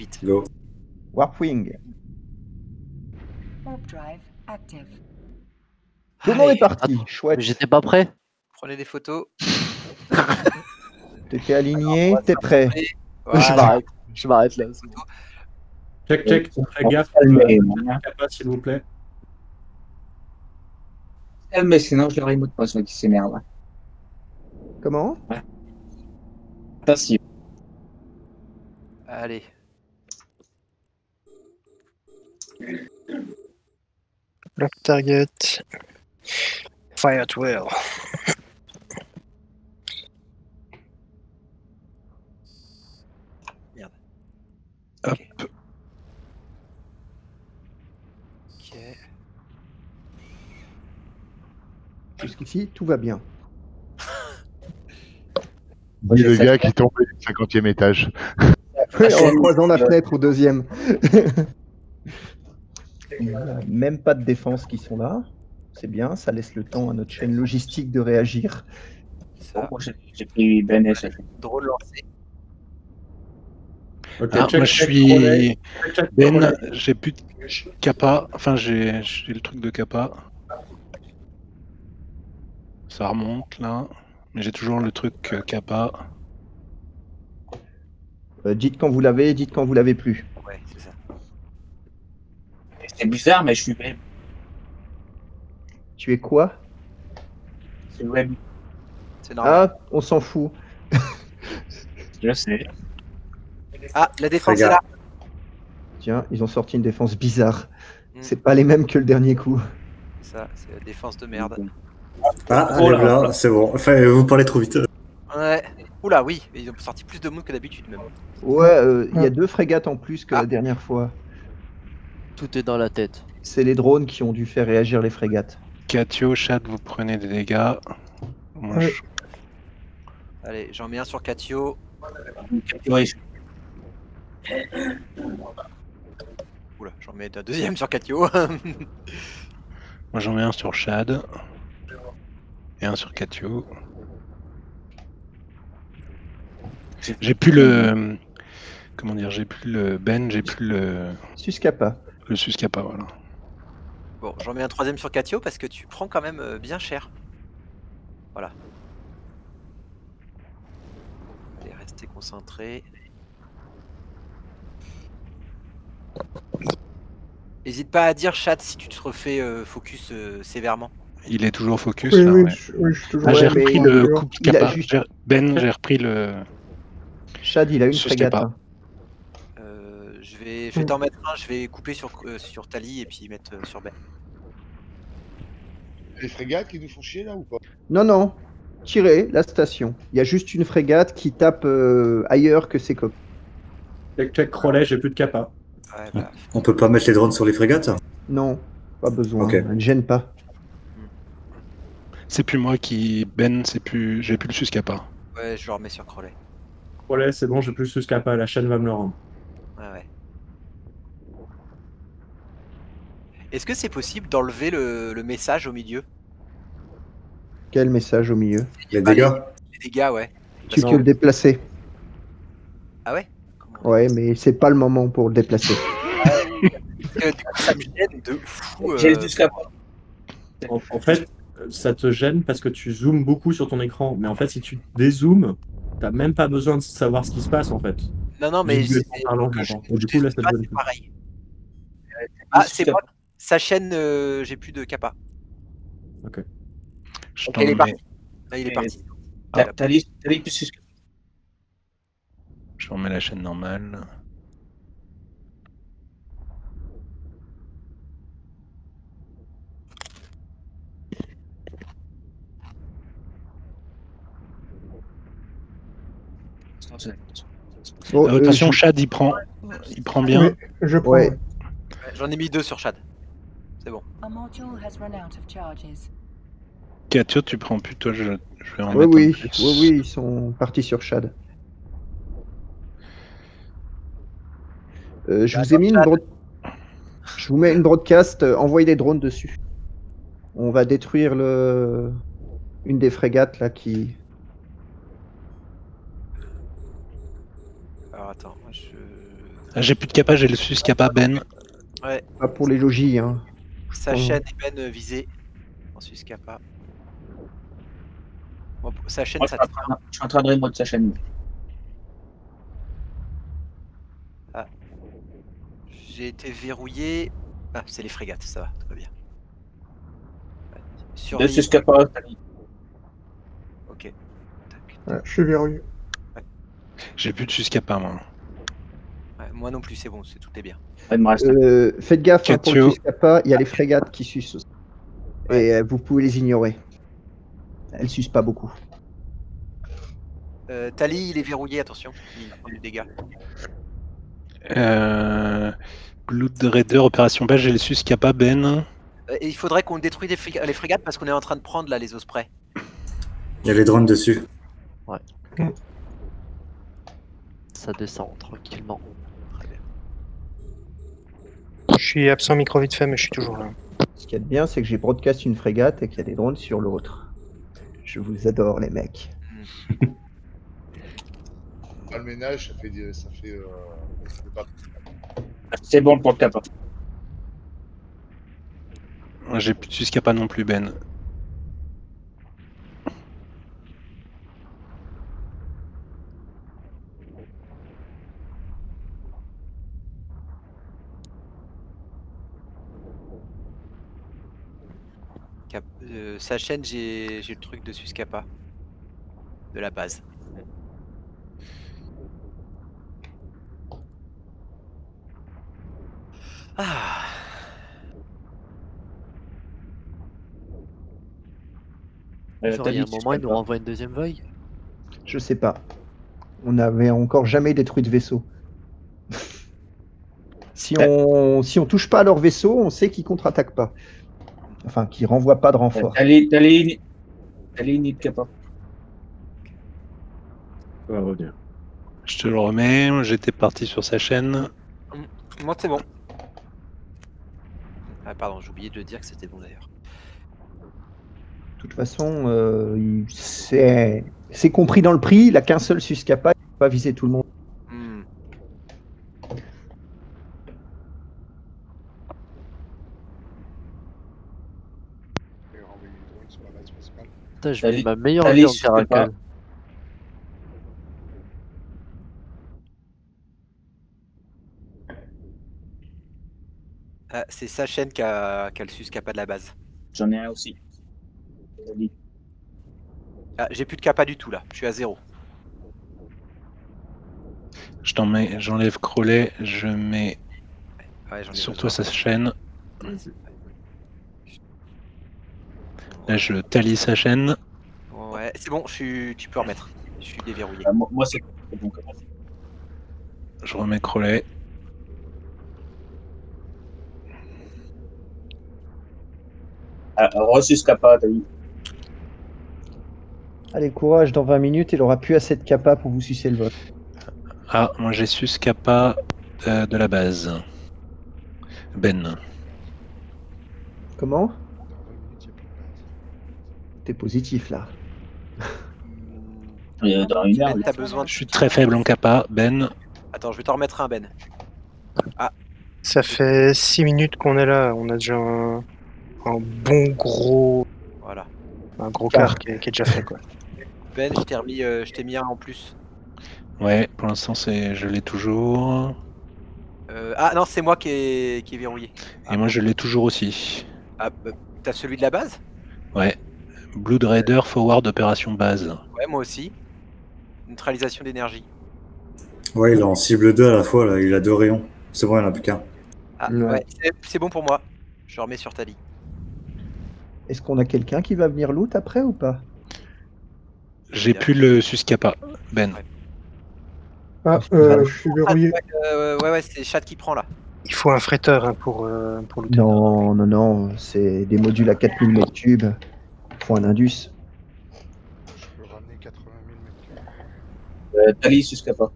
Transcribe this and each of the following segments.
vite. Go. Warpwing. Warp drive active. Tout le monde est Allez, parti. Chouette. Mais j'étais pas prêt. prenez des photos. T'étais aligné, t'es prêt. Voilà. Je m'arrête là. Check. Fais gaffe. Calmez, Kappa, s'il vous plaît. calmez, sinon je leur mot de passe qui s'énerve. Comment? Attention. Allez. Lock target. Fire at will. Merde. Hop. Ok. Jusqu'ici, tout va bien. Dis le gars qui tombe du 50e étage. En croisant la fenêtre au deuxième. Même pas de défense qui sont là. C'est bien, ça laisse le temps à notre chaîne logistique de réagir. Ça. Moi, j'ai pris Ben et ça. Drôle lancé. Ok, Alors, moi je Crowley. suis Check, Ben, Crowley. j'ai plus de kappa, enfin j'ai le truc de kappa. Ça remonte là, mais j'ai toujours le truc kappa. Dites quand vous l'avez, dites quand vous l'avez plus. Ouais, c'est ça. C'est bizarre, mais je suis web. Tu es quoi? C'est web. C'est normal. Ah, on s'en fout. Je sais. Ah, la défense est Regarde. là. Tiens, ils ont sorti une défense bizarre. Mm. C'est pas les mêmes que le dernier coup. Ça, c'est la défense de merde. Ah, Oh allez, là. voilà, c'est bon. Enfin, vous parlez trop vite. Ouais. Oula, oui, ils ont sorti plus de monde que d'habitude même. Ouais, il y a 2 frégates en plus que la dernière fois. Tout est dans la tête. C'est les drones qui ont dû faire réagir les frégates. Katio, Chad, vous prenez des dégâts. Moi, Ouais. Allez, j'en mets un sur Katio. Oui, Oula, j'en mets un deuxième sur Katio. moi j'en mets un sur Chad. Et un sur Katio. J'ai plus le. Comment dire, j'ai plus le Ben, j'ai plus le Suskappa. Suskappa, voilà. Bon, j'en mets un troisième sur Katio parce que tu prends quand même bien cher. Voilà. Allez, restez concentrés. N'hésite pas à dire, chat, si tu te refais focus sévèrement. Il est toujours focus Oui, là, oui, ouais. je suis toujours Ah, j'ai là, mais repris le il- coup il a kappa. juste- Ben, j'ai repris le. Chad, il a une Suskappa. frégate. Hein. Je vais t'en mettre un, je vais couper sur Tali et puis mettre sur Ben. Les frégates qui nous font chier là ou pas? Non, non. Tirez la station. Il y a juste une frégate qui tape ailleurs que ses copains. Check, Crowley, j'ai plus de kappa. Ouais, bah, On peut pas mettre les drones sur les frégates? Non, pas besoin. Ok. Elle ne gêne pas. C'est plus moi qui. Ben, c'est plus. J'ai plus le Suskappa. ouais, je le remets sur Crowley. Crowley, c'est bon, j'ai plus ce kappa. La chaîne va me le rendre. Ouais, ouais. Est-ce que c'est possible d'enlever le message au milieu? Quel message au milieu? Les Bah, dégâts? Les dégâts, ouais. Tu Non. peux le déplacer. Ah ouais? Comment- Ouais, mais c'est pas le moment pour le déplacer. Parce que, du coup, ça me gêne de fou. j'ai le jusqu'à En fait, ça te gêne parce que tu zoomes beaucoup sur ton écran. Mais en fait, si tu dézoomes, t'as même pas besoin de savoir ce qui se passe en fait. Non, non, mais Visuellement c'est- parlant, que j'entends. je- Et du coup, là, ça te pas, gêne c'est plus. pareil. Ah, c'est moi. Sa chaîne, j'ai plus de kappa. Je Ok, t'en il est mets. parti. Là, il est parti. T'as dit plus que Je remets la chaîne normale. Bon, Attention, Chad, il prend bien. Oui, je prends. Ouais. J'en ai mis 2 sur Chad. C'est bon. A module has run out of charges. Katio, tu prends plus, toi, je vais en Oui, mettre oui, un plus. oui, oui, ils sont partis sur Chad. Je vous ai mis une Je vous mets une broadcast, envoyez des drones dessus. On va détruire une des frégates là qui. Alors attends, moi je. Ah, j'ai plus de kappa, j'ai le sus kappa Ben. Ouais, Pas pour les logis, hein. Sachen et Ben visés en Suscapa. Bon, Sachen, Moi, ça je te suis en train de remote sa chaîne. J'ai été verrouillé. Ah, c'est les frégates, ça va, tout va bien. Ouais. De Surveillez. Suscapa, Ok. Tac. Ouais, je suis verrouillé. J'ai plus de sus kappa, moi. Ouais, moi non plus, c'est bon, tout est bien. il me reste. Faites gaffe, hein, pour le Catio. Suscapa, il y a les frégates qui sucent aussi. Ouais. Et vous pouvez les ignorer. Elles sucent pas beaucoup. Tali, il est verrouillé, attention, il prend du dégât. Blood Raider, opération base, j'ai le sus kappa Ben. Et il faudrait qu'on détruise les frégates parce qu'on est en train de prendre là les ospreys. Il y a les drones dessus. Ça descend tranquillement. Très bien. Je suis absent micro vite fait, mais je suis toujours là. Ce qu'il y a de bien, c'est que j'ai broadcast une frégate et qu'il y a des drones sur l'autre. Je vous adore, les mecs. Pas le ménage, ça fait pas. C'est bon pour le kappa. J'ai plus de sus kappa non plus Ben. Sachen, j'ai le truc de Suscapa. De la base. Ah. Genre, il y a un moment, il nous renvoie une deuxième vague. Je sais pas. On n'avait encore jamais détruit de vaisseau. Si on touche pas à leur vaisseau, on sait qu'ils contre-attaquent pas. Enfin, qu'ils renvoient pas de renfort. Allez, ni de kappa. Ça va revenir. Je te le remets, j'étais parti sur sa chaîne. Moi, c'est bon. Ah, pardon, j'ai oublié de le dire que c'était bon d'ailleurs. De toute façon, c'est compris dans le prix. Il a qu'un seul Suscapa, il ne peut pas viser tout le monde. Putain, je mets ma meilleure vie en caracal. Ah, c'est Sachen qui a le Suscapa de la base. J'en ai un aussi. Ah, j'ai plus de kappa du tout là, je suis à 0. J'enlève Crowley, je mets sur toi sa chaîne. Là, je talie sa chaîne. Ouais, c'est bon, tu peux remettre. Je suis déverrouillé. Moi, c'est bon. Je remets Crowley. Re-Suscapa, t'as vu. Allez, courage, dans 20 minutes, il aura plus assez de kappa pour vous sucer le vote. Ah, moi j'ai Suscapa de la base. Ben. Comment? T'es positif là. Dans une heure, t'as besoin de... Je suis très faible en kappa, Ben. Attends, je vais t'en remettre un, Ben. Ah. Ça fait 6 minutes qu'on est là, on a déjà un bon gros... Voilà. Un gros quart qui est déjà fait, quoi. Ben, je t'ai mis un en plus. Ouais, pour l'instant je l'ai toujours. Ah non, c'est moi qui est verrouillé. Et moi je l'ai toujours aussi. Ah, t'as celui de la base? Ouais. Blood Raider Forward Opération Base. Ouais, moi aussi. Neutralisation d'énergie. Ouais, il est en cible 2 à la fois, là. Il a 2 rayons. C'est bon, il n'y en a plus qu'un. Ah, ouais, c'est bon pour moi. Je remets sur Tali. Est-ce qu'on a quelqu'un qui va venir loot après ou pas? J'ai plus le Suscapa, Ben. Ouais. Ah, je suis verrouillé. Ouais, c'est Chat qui prend là. Il faut un fretteur hein, pour looter. Non, c'est des modules à 4000 mètres cubes. Il faut un Indus. Je peux ramener 80 000 mètres cubes. Tali, Suscapa.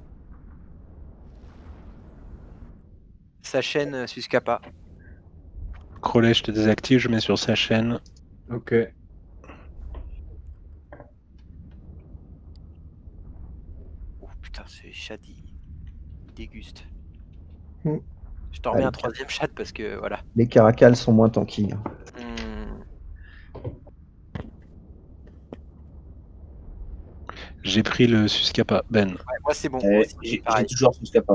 Sa chaîne Suscapa. Crowley, je te désactive, je mets sur sa chaîne. Ok. Oh putain, ce chat il déguste. Je t'en remets un troisième chat parce que voilà. Les caracals sont moins tanky. Hein. J'ai pris le Suscapa, Ben. Ouais, moi c'est bon. J'ai toujours Suscapa.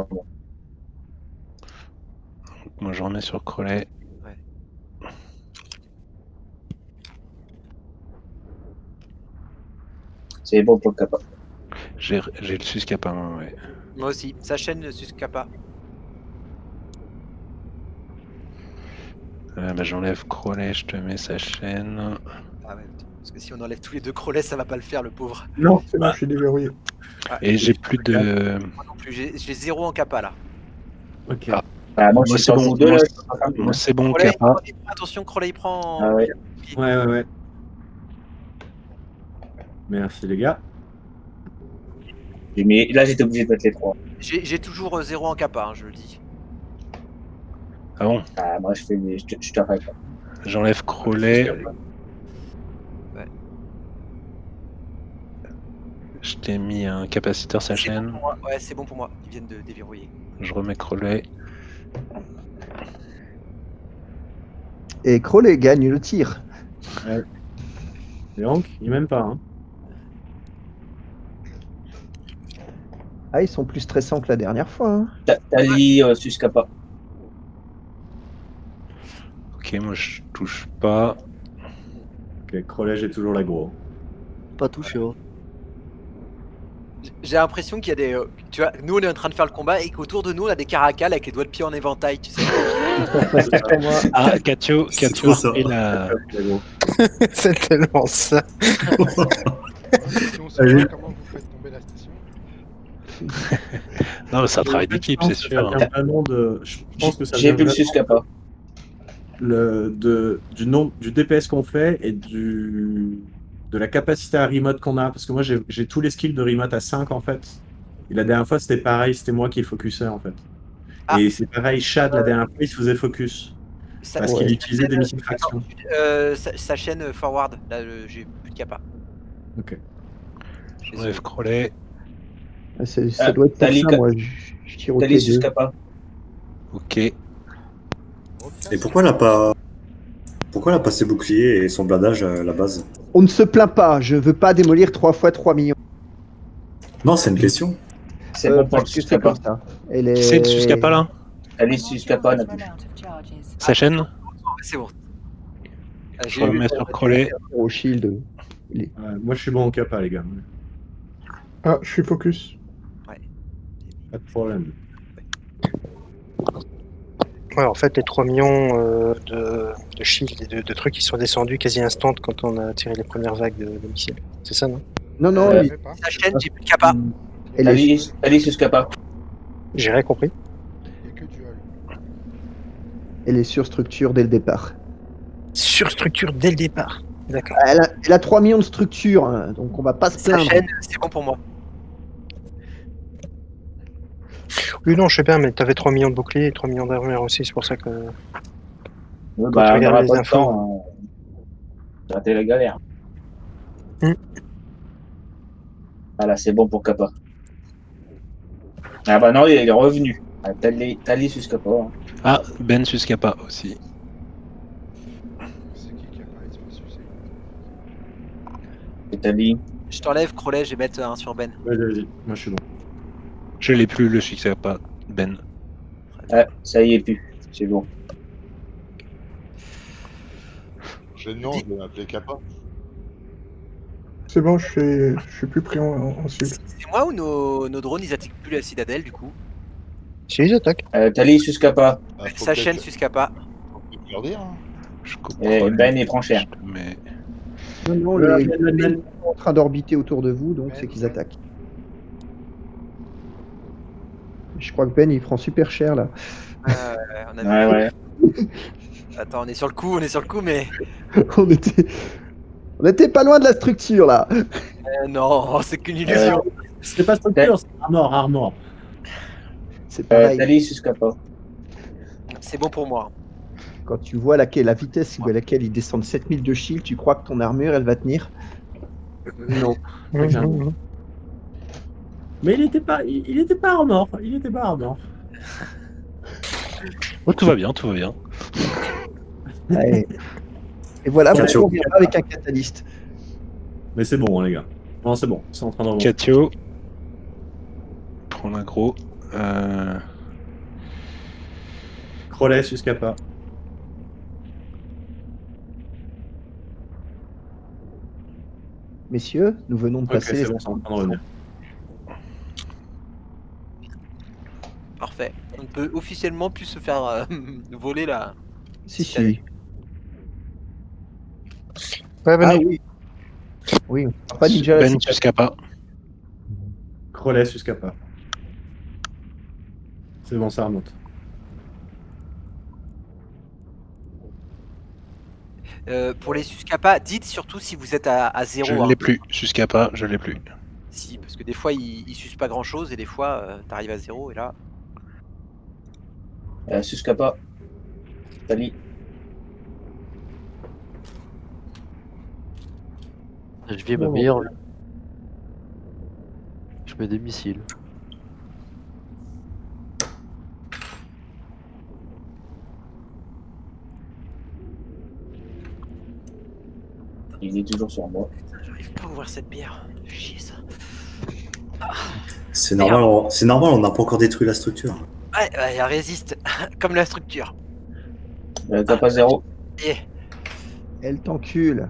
Moi je remets sur Crowley. Ouais. C'est bon pour le Kappa. J'ai le Suscapa, ouais. Moi aussi. Sa chaîne Suscapa. Bah, j'enlève Crowley, je te mets sa chaîne. Ah ouais, parce que si on enlève tous les deux Crowley, ça va pas le faire, le pauvre. Non, C'est bon, je suis déverrouillé. Ah, Et j'ai plus de. moi non plus, j'ai 0 en Kappa là. Ok. Ah. Moi, Moi, je suis c'est sur bon, vous deux, moi, là. Moi c'est bon, Crowley, Kappa. attention, Crowley il prend. Ah ouais. Ouais. Merci les gars. Mais là, j'étais obligé de mettre les 3. J'ai toujours 0 en Kappa, hein, je le dis. Ah bon? Ah, moi, je t'arrête. J'enlève Crowley. Ouais. Je t'ai mis un capaciteur sa C'est chaîne. bon pour moi. Ouais, c'est bon pour moi. Ils viennent de déverrouiller. Je remets Crowley. Et Crowley gagne le tir. Et donc, il m'aime pas. Hein. Ah, ils sont plus stressants que la dernière fois. Hein. Tali, Suscapa. Ok, moi je touche pas. Ok, Crowley, j'ai toujours l'aggro. Pas touché. Hein. J'ai l'impression qu'il y a des. Tu vois, nous on est en train de faire le combat et qu'autour de nous on a des caracals avec les doigts de pied en éventail, tu sais. Ah, Katio trop ça. et la. C'est tellement ça. Si on sait pas comment vous faites tomber la station. Non, mais c'est un travail d'équipe, c'est sûr. Ça vient vraiment de. Je pense que ça J'ai vient plus le vraiment Suscapa. du DPS qu'on fait et de la capacité à remote qu'on a. Parce que moi, j'ai tous les skills de remote à 5 en fait. Et la dernière fois, c'était pareil, c'était moi qui focusais en fait. Ah. Et c'est pareil, Chad, la dernière fois, il se faisait focus. Ça- Parce qu'il utilisait des missiles traction. sa chaîne forward, là j'ai plus de Kappa. Ok. J'enlève Crowley. Ça doit être pour Tali, ça, moi. Je tire au Tali, T2. Suscapa. Ok. Et pourquoi elle a pas. Pourquoi elle a pas ses boucliers et son blindage à la base? On ne se plaint pas. Je veux pas démolir 3 fois 3 millions. Non, c'est une question. C'est bon pour le Parce que c'est Suscapa. comme ça. Elle est... C'est le Suscapa là? Tali, Suscapa, Has n'a run plus. out of charges. Sa chaîne? C'est bon. Je remets sur Crowley. Au shield. Moi, je suis bon en capa, les gars. Ah, je suis focus. Pas de problème. Ouais, en fait, les 3 millions de shield et de trucs qui sont descendus quasi instant quand on a tiré les premières vagues de missiles. C'est ça, non? Non, non, Euh, Sa chaîne, j'ai plus de Kappa. elle est... Tali, Suscapa. J'ai rien compris. Il n'y a que du hall. elle est sur structure dès le départ. Surstructure dès le départ. D'accord. Elle a 3 millions de structures, hein, donc on va pas se Sa plaindre. chaîne, c'est bon pour moi. Oui, non, je sais bien, mais t'avais 3 millions de boucliers et 3 millions d'armure aussi, c'est pour ça que. Ouais, Quand bah, tu on regardes n'aura les pas de infos. temps. Rater la galère. Voilà, c'est bon pour Kappa. Ah bah non, il est revenu. Ah, Tali, Suscapa. Hein. Ah, Ben Suscapa aussi. C'est qui a parlé de ce sujet? Et Tali. Je t'enlève Crowley, je vais mettre un sur Ben. Vas-y, moi, je suis bon. Je l'ai plus, le Suscapa, Ben. Ah, ça y est plus. C'est bon. Non, je vais appeler Kappa. C'est bon, je suis plus pris en cible. C'est moi ou nos drones ils attaquent plus la citadelle du coup? Si, ils attaquent. Tali, Suscapa. Ah, faut Sa peut-être- chaîne Suscapa. faut peut-être leur dire. Hein. Je coupe Et Crowley. Ben, il prend cher. Mais Non, non, Voilà, les Ben. sont en train d'orbiter autour de vous, donc c'est qu'ils attaquent. Je crois que Ben il prend super cher là. On a Ouais, vu. ouais. Attends, on est sur le coup, mais. On était pas loin de la structure là. Non, c'est qu'une illusion. C'est pas structure, c'est armor. C'est pareil. Tali, Suscapa. C'est bon pour moi. Quand tu vois la vitesse à laquelle ils descendent 7000 de shield, tu crois que ton armure elle va tenir? Non. Mais il était pas armor. Il était pas armor. Oh, tout va bien, tout va bien. Ouais. Et voilà, Catio. on viendra avec un catalyste. Mais c'est bon, hein, les gars. Non, c'est bon, c'est en train de remonter. Catio. Prends l'aggro. Crowley, Suscapa. Messieurs, nous venons de Ok, passer. c'est bon, c'est en train de revenir. Parfait. On ne peut officiellement plus se faire voler la. Si, T'as vu. si. Ouais, Ah venez. oui. Oui, pas Ninja la Ben citadelle. Suscapa. Crowley, Suscapa. C'est bon, ça remonte. Pour les Suscapa, dites surtout si vous êtes à 0. Je ne l'ai plus. Suscapa, je l'ai plus. Si, parce que des fois ils sucent pas grand chose et des fois t'arrives à 0 et là. Suscapa. Tali. Je vis ma meilleure vie. Je mets des missiles. Il est toujours sur moi. Putain, j'arrive pas à ouvrir cette bière. Chier ça. C'est normal, on n'a pas encore détruit la structure. Ouais, elle résiste comme la structure. T'as pas 0. Et Elle t'encule.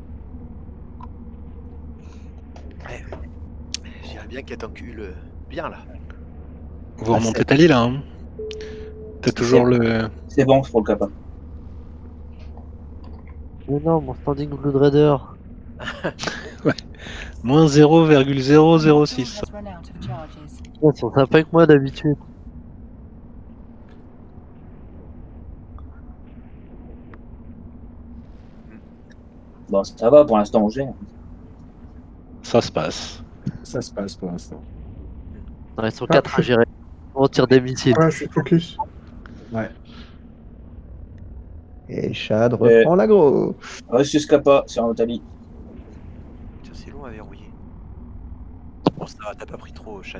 je dirais bien qu'elle t'encule bien là. Vous remontez Tali là. Hein. T'as toujours le. C'est bon, c'est pour le capa. Mais non, mon standing Blood Raider. Moins 0,006. Has run out of charges. Ils sont sympas que moi d'habitude. Bon, ça va, pour l'instant on gère. Ça se passe. Ça se passe pour l'instant. Non, ils sont 4 à gérer. On tire des missiles. Ouais, je suis focus. Ouais. Et Chad reprend l'aggro. Ouais, Suscapa, c'est en Tali. Tiens, c'est long à verrouiller. Bon, ça va, t'as pas pris trop, Chad.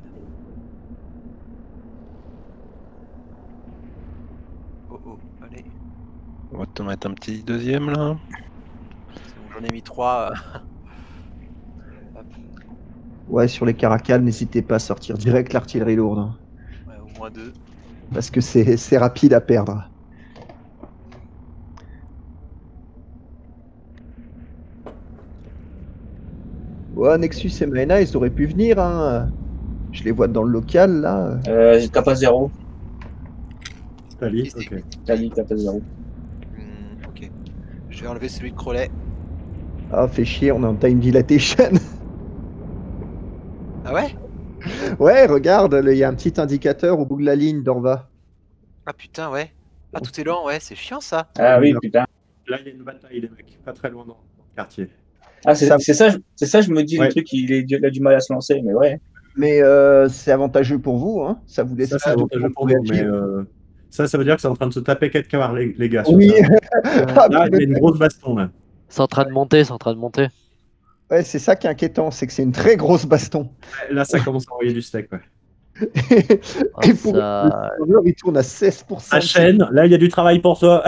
Oh oh, allez. On va te mettre un petit deuxième là. C'est bon, j'en ai mis 3. Ouais, sur les caracals, n'hésitez pas à sortir direct l'artillerie lourde. Hein, Ouais, au moins 2. parce que c'est rapide à perdre. Ouais, Nexus et Maena, ils auraient pu venir. Hein. Je les vois dans le local là. Capa 0. Tali, ok. Tali, capa 0. Ok. Je vais enlever celui de Crowley. Ah, fait chier, on est en time dilatation. Ah ouais? Ouais, regarde, il y a un petit indicateur au bout de la ligne d'en bas. Ah putain, ouais. Ah, tout est lent, ouais, c'est chiant ça. Ah oui, putain. Là, il y a une bataille, les mecs. Pas très loin dans le quartier. Ah, c'est ça, je me dis, Ouais. le truc, il a du mal à se lancer, mais ouais. Mais c'est avantageux pour vous, hein. Ça vous laisse Ça, c'est plus de avantageux temps pour nous, mais réagir. ça veut dire que c'est en train de se taper quelqu'un, les gars. sur Oui. ça. Ah, Là, il y a une grosse baston, là. C'est en train de monter, c'est en train de monter. Ouais, c'est ça qui est inquiétant, c'est que c'est une très grosse baston. Là, ça commence à envoyer du steak, ouais. Ah, Et pour ça... le serveur, il tourne à 16%. La chaîne, là, il y a du travail pour toi.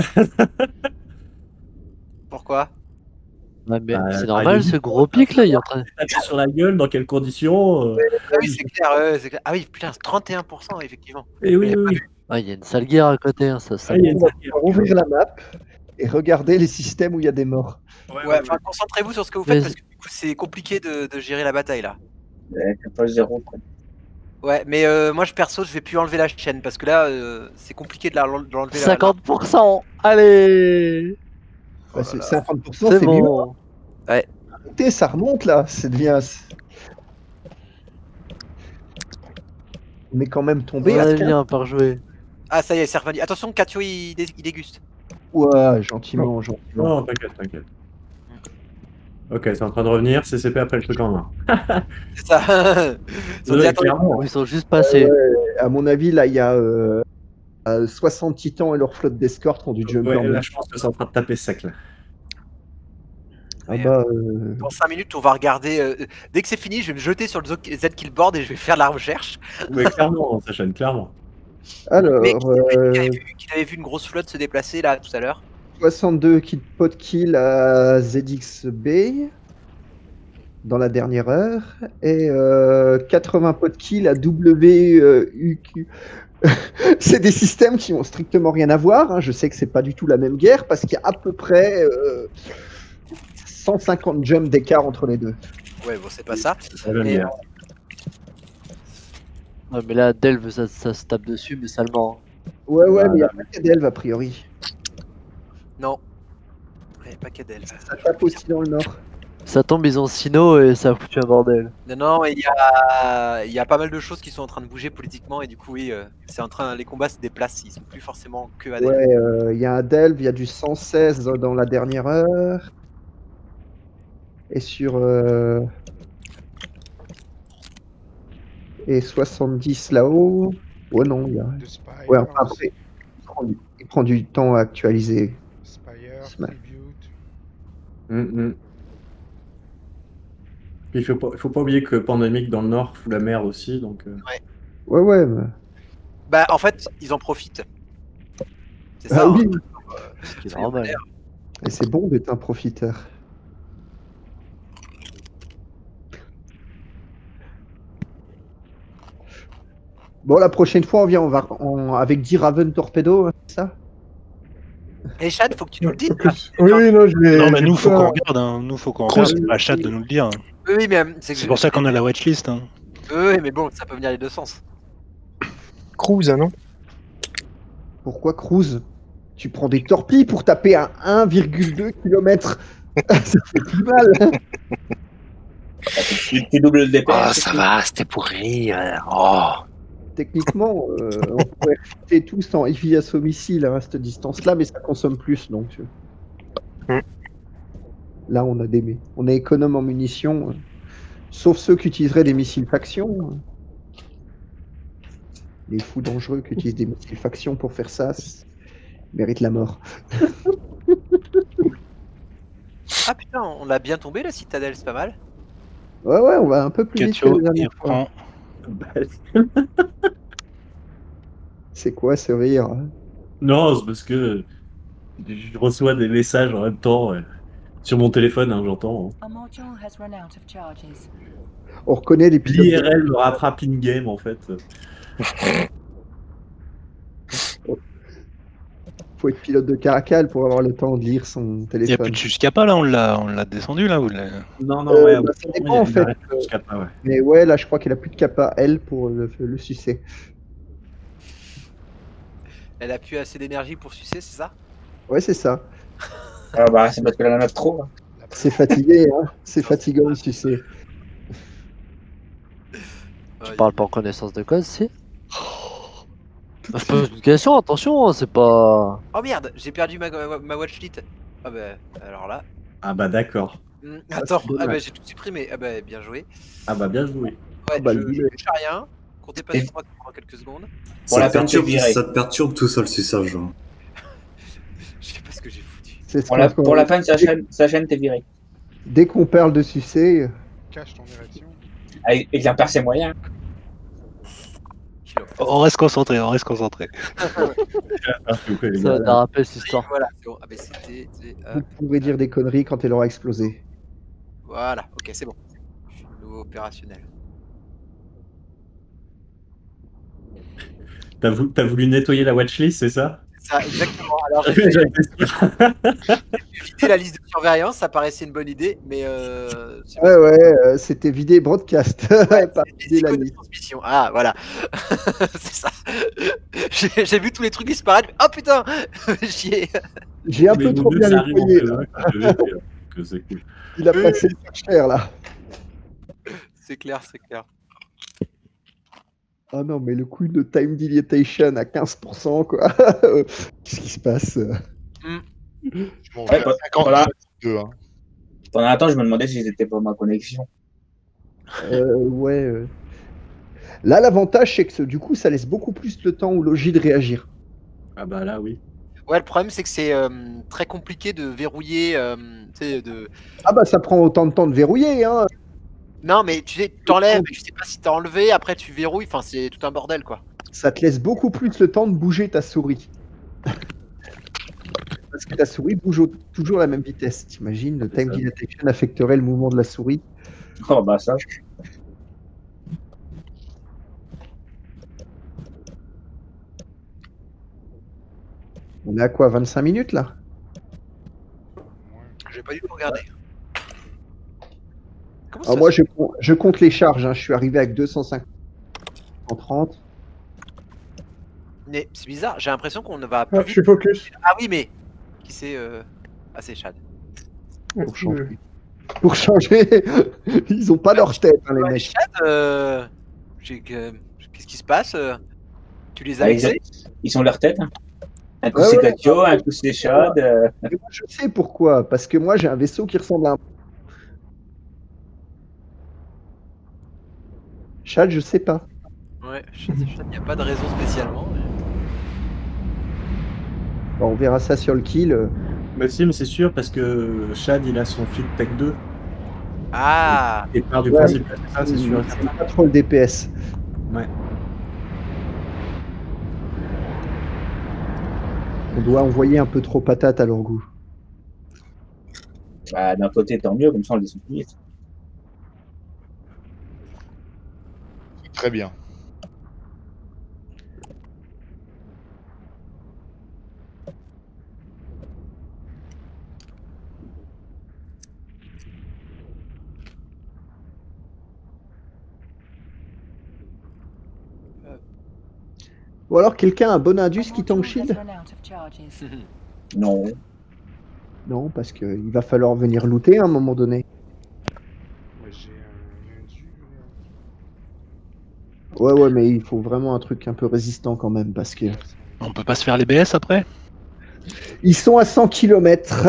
Pourquoi? Ouais, mais Bah, c'est il normal, est ce gros pic là, il est en train de... Taper sur la gueule, dans quelles conditions Ah oui, c'est clair, ouais, c'est clair. Ah oui, putain, 31%, effectivement. Et oui, oui, oui. Ah, il y a une sale guerre à côté, hein, ça. Ah, il y a une On va ouvrir la map et regarder les systèmes où il y a des morts. Ouais, enfin, concentrez-vous sur ce que vous faites parce que du coup, c'est compliqué de gérer la bataille là. Capa 0. Ouais, mais moi, perso, je vais plus enlever la chaîne parce que là, c'est compliqué de l'enlever. 50%. Allez. Bah, Oh là là. 50%, C'est c'est mieux. bon. Arrêtez, ça remonte là. Ça devient. On est quand même tombé On à a 15. bien par jouer. Ah, ça y est, c'est revenu. Attention, Catio, il déguste. Ouais, gentiment, gentiment. Non, t'inquiète, t'inquiète. Ok, c'est en train de revenir. CCP après le truc en main. C'est ça. Ils ont dit, Ouais, attends, clairement. Ils sont juste passés. À mon avis, là, il y a 60 titans et leur flotte d'escorte qui ont dû jumper. Ouais, là, je pense que c'est en train de taper sec, là. Ah bah, dans 5 minutes, on va regarder. Dès que c'est fini, je vais me jeter sur le Z Killboard et je vais faire de la recherche. Mais clairement, sa chaîne, clairement. Alors, Mais qu'il avait vu une grosse flotte se déplacer là tout à l'heure. 62 pot kill à ZXB dans la dernière heure et 80 pot kill à WUQ. C'est des systèmes qui ont strictement rien à voir. Hein. Je sais que c'est pas du tout la même guerre parce qu'il y a à peu près 150 jumps d'écart entre les deux. Ouais, bon, c'est pas ça. Mais, Ouais, mais là, Delve, ça se tape dessus, mais salement. Ouais, mais il n'y a pas qu'Adelve a priori. Non. Ouais, pas qu'Adelve. Ça tape aussi dans le nord. Ça tombe, ils ont Sino et ça a foutu un bordel. Non, il y a pas mal de choses qui sont en train de bouger politiquement et du coup, oui, les combats se déplacent, ils sont plus forcément que Adelve. Ouais, il y a un Delve, il y a du 116 dans la dernière heure. Et sur. Et 70 là-haut. Ouais, non, il y a. Ouais, enfin, après, il prend du temps à actualiser. Spire, Smash. Tribute. Il faut pas oublier que Pandemic dans le nord fout la merde aussi, donc. Ouais. Mais... Bah, en fait, ils en profitent. C'est Ah ça. oui. Ce qui est normal. Et c'est bon d'être un profiteur. Bon, la prochaine fois, on va avec 10 Raven Torpedo, c'est ça? Et Chad, faut que tu nous le dises. Oui, non, je vais. Non, mais nous, faut qu'on regarde. Hein. Nous, faut qu'on regarde. C'est pas à Chat de nous le dire. Oui, mais c'est pour ça qu'on a la watchlist. Hein. Oui, mais bon, ça peut venir les deux sens. Cruise, hein, non? Pourquoi Cruise? Tu prends des torpilles pour taper à 1,2 km. Ça fait plus mal. Hein. Tu doubles le DPS. Oh, ça va, c'était pour rire. Oh. Techniquement, on pourrait fitter tous en efficace au missile à cette distance-là, mais ça consomme plus. Donc là, on est économe en munitions, sauf ceux qui utiliseraient des missiles faction. Les fous dangereux qui utilisent des missiles faction pour faire ça méritent la mort. Ah putain, on l'a bien tombé la citadelle, c'est pas mal. Ouais, on va un peu plus vite que la dernière fois. C'est quoi ce rire? Non, c'est parce que je reçois des messages en même temps sur mon téléphone, hein, j'entends. A module has run out of charges. On reconnaît les pilotes. L'IRL me rattrape in-game en fait. Faut être pilote de Caracal pour avoir le temps de lire son téléphone. Il n'y a plus de Suscapa là, on l'a descendu là ou Non, ça dépend en fait. Kappa, ouais. Mais ouais, là je crois qu'elle a plus de kappa, elle, pour le sucer. Elle a plus assez d'énergie pour sucer, c'est ça? Ouais, c'est ça. Ah bah, c'est parce qu'elle en a trop. Hein. C'est fatigué, hein. C'est fatigant de sucer. Tu parles pas en connaissance de cause, si? Je pose une question, attention, c'est pas... Oh merde, j'ai perdu ma watchlist. Ah bah, alors là... Ah bah d'accord. Attends, j'ai tout supprimé. Ah bah, bien joué. Ah bah bien joué. Ouais, je touche à rien. Comptez pas sur moi pendant quelques secondes. Pour la peine, ça te perturbe tout ça le suçage. Hein. Je sais pas ce que j'ai foutu. Pour la fin de sa chaîne, t'es viré. Dès qu'on parle de sucer... Cache ton érection. Et bien perd ses moyens. On reste concentré. Ça m'a rappelé cette histoire. Voilà, c'est bon. Ah bah c'était... Vous pourrez dire des conneries quand elle aura explosé. Voilà, ok, c'est bon. Je suis nouveau opérationnel. T'as voulu nettoyer la watchlist, c'est ça? Ça, exactement. Alors, j'ai vidé la liste de surveillance, ça paraissait une bonne idée, mais... c'était vider broadcast. Pas vider la liste. Transmission. Ah, voilà. C'est ça. J'ai vu tous les trucs disparaître. Oh putain. J'ai un peu trop bien nettoyé. Cool. Il a passé le cher là. C'est clair. Ah non, mais le coup de time dilatation à 15%, quoi. Qu'est-ce qui se passe? Pendant un temps, je me demandais si c'était pas ma connexion. Ouais. Là, l'avantage, c'est que du coup, ça laisse beaucoup plus le temps au logis de réagir. Ah bah là, oui. Ouais, le problème, c'est que c'est très compliqué de verrouiller. Ah bah, ça prend autant de temps de verrouiller, hein. Non, mais tu sais, t'enlèves, je sais pas si t'as enlevé, après tu verrouilles, enfin, c'est tout un bordel, quoi. ça te laisse beaucoup plus le temps de bouger ta souris. Parce que ta souris bouge toujours à la même vitesse. T'imagines, le time dilatation affecterait le mouvement de la souris. Oh bah ça. On est à quoi, 25 minutes là? J'ai pas du tout regardé. Comment Alors ça moi, se- je compte les charges. Hein. Je suis arrivé avec 250 en 30. Mais c'est bizarre, j'ai l'impression qu'on va Ah, plus je vite. suis focus. Ah oui, mais qui c'est Ah, c'est Chad. Pour changer. Pour changer, ils ont pas leur tête, hein, les Ouais, mecs. Chad, qu'est-ce qui se passe Tu les as Ah, exés ils ont leur tête. Hein. Un coup Ouais, c'est ouais. Katio, un coup c'est Chad. Mais moi, je sais pourquoi. Parce que moi, j'ai un vaisseau qui ressemble à un. Chad, je sais pas. Ouais, Chad, il n'y a pas de raison spécialement. Bon, on verra ça sur le kill. Bah si, mais c'est sûr, parce que Chad, il a son fil Tech 2. Ah Et part du Ouais, principe que c'est ça, c'est sûr. C'est pas trop le DPS. Ouais. On doit envoyer un peu trop patate à leur goût. Bah, d'un côté, tant mieux, comme ça on les oublie. Très bien. Ou alors quelqu'un a un bon indus Our qui tank module has shield? run out of charges. Non. Non, parce qu'il va falloir venir looter à un moment donné. Ouais, j'ai un indu. Ouais, mais il faut vraiment un truc un peu résistant quand même, parce que... On peut pas se faire les BS après? Ils sont à 100 km.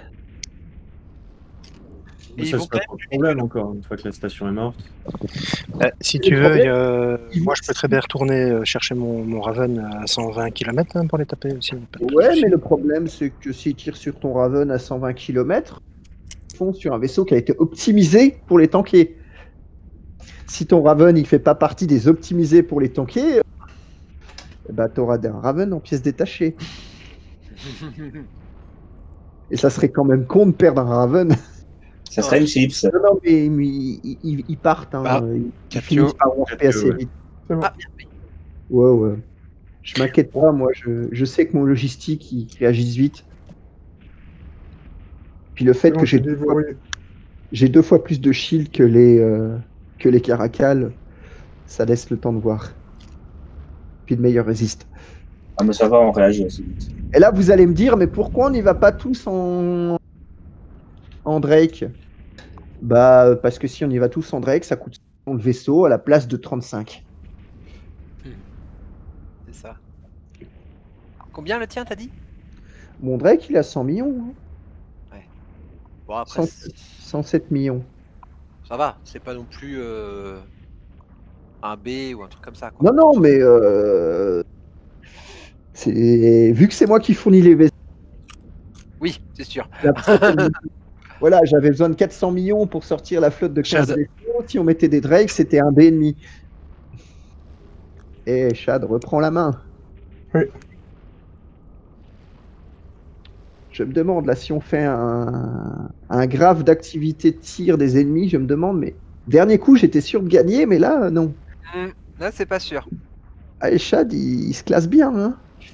Et ils Ça, vont c'est pas quand trop de problème encore, une fois que la station est morte. Si tu veux, ils moi vont- je peux très bien retourner chercher mon Raven à 120 km pour les taper aussi. Pas de Ouais, souci. mais le problème, c'est que s'ils tirent sur ton Raven à 120 km, ils font sur un vaisseau qui a été optimisé pour les tanker. Si ton Raven, il fait pas partie des optimisés pour les tanker, bah t'auras un Raven en pièces détachées. Et ça serait quand même con de perdre un Raven. Ça serait une chips. Non, mais ils partent. Hein. Ah, Ils Katio. finissent par warper assez ouais. vite. Ah, bien, oui. Ouais. Je m'inquiète pas, moi. Je sais que mon logistique, il réagisse vite. Puis le fait Non, que j'ai dévoré. j'ai 2 fois plus de shield que les caracals, ça laisse le temps de voir. Puis de meilleurs résistent. Ah, mais ça va, on réagit aussi vite. Et là, vous allez me dire, mais pourquoi on n'y va pas tous en Drake? Bah, parce que si on y va tous en Drake, ça coûte le vaisseau à la place de 35. C'est ça. Combien le tien, t'as dit? Mon Drake, il a 100 millions. Hein. Bon, après, 107 millions. ça va, c'est pas non plus un B ou un truc comme ça. Quoi. Non, mais vu que c'est moi qui fournis les vaisseaux, Oui, c'est sûr. voilà, j'avais besoin de 400 millions pour sortir la flotte de 15 Chad. vaisseaux. Si on mettait des Drake, c'était un B et demi. Et Chad, reprends la main. Oui. Je me demande, là, si on fait un graphe d'activité de tir des ennemis, je me demande, mais dernier coup, j'étais sûr de gagner, mais là, non. Là, c'est pas sûr. Ah, et Chad, il se classe bien, hein.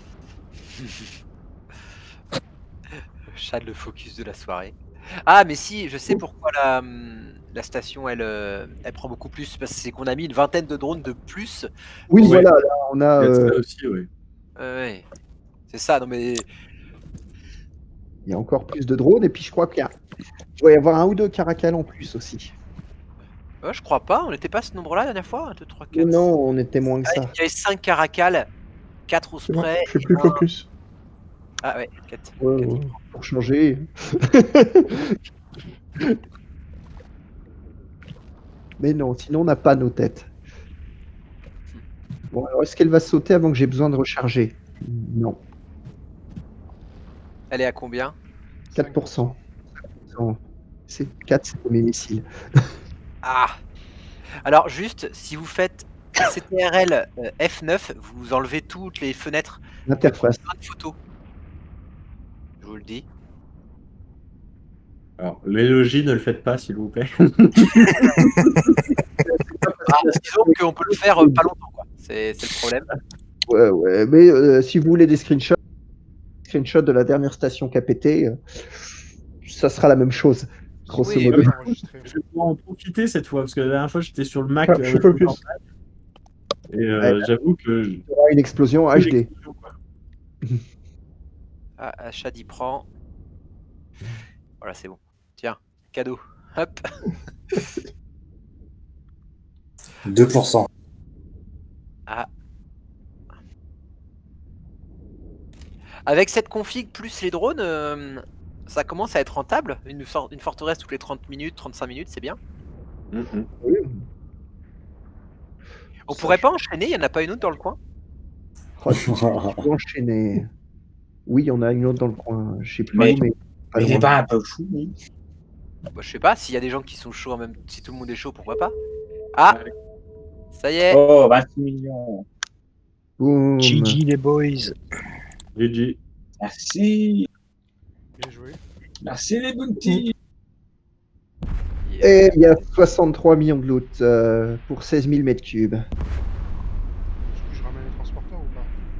Chad, le focus de la soirée. Ah, mais si, je sais pourquoi la station, elle prend beaucoup plus. Parce que c'est qu'on a mis une vingtaine de drones de plus. Oui, Ouais. voilà, là, on a... Il y a de ça aussi, oui. Ouais. C'est ça, non mais... Il y a encore plus de drones, et puis je crois qu'il doit y avoir 1 ou 2 caracals en plus aussi. Ouais, je crois pas, on n'était pas à ce nombre-là la dernière fois 1, 2, 3, 4. Non, on était moins que ça. Il y avait 5 caracals, 4 au C'est bon, spray. je suis plus focus. Ah ouais, 4. Ouais, pour changer. Mais non, sinon on n'a pas nos têtes. Bon, alors est-ce qu'elle va sauter avant que j'ai besoin de recharger? Non. Elle est à combien? 4%. C'est 4, c'est mes missiles. Ah. Alors juste, si vous faites CTRL F9, vous enlevez toutes les fenêtres. L'interface. Pas de photos. Je vous le dis. Alors, l'élogie, ne le faites pas, s'il vous plaît. Disons qu'on peut le faire pas longtemps, quoi. C'est le problème. Ouais, mais si vous voulez des screenshots de la dernière station qui a pété, ça sera la même chose, grosso Oui, modo. Je vais pouvoir en profiter cette fois, parce que la dernière fois, j'étais sur le Mac. Je suis focus. Et j'avoue que... Il y aura une explosion HD. Ah, Chad y prend. Voilà, c'est bon. Tiens, cadeau. Hop. 2%. Ah. Avec cette config plus les drones, ça commence à être rentable. Une forteresse toutes les 30 minutes, 35 minutes, c'est bien. Oui. On pourrait pas enchaîner, il n'y en a pas une autre dans le coin? Oh, je peux enchaîner. Oui, il y en a une autre dans le coin. Je sais plus Mais- où, mais pas Il est loin. pas un peu fou, lui. Bah, je sais pas, s'il y a des gens qui sont chauds, même si tout le monde est chaud, pourquoi pas? Ah, ça y est. Oh, 26 millions. Boum. GG les boys. GG. Merci. Bien joué. Merci les bounties. Et il y a 63 millions de loot pour 16 000 mètres cubes. Est-ce que je ramène les transporteurs ou